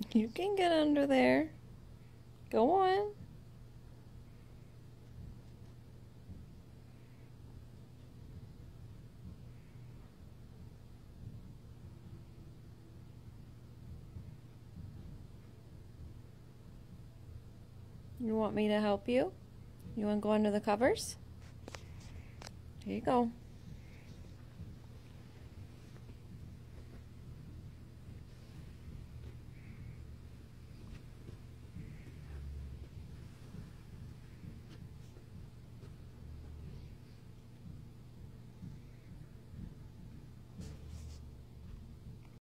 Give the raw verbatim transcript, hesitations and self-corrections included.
You can get under there. Go on. You want me to help you? You want to go under the covers? Here you go.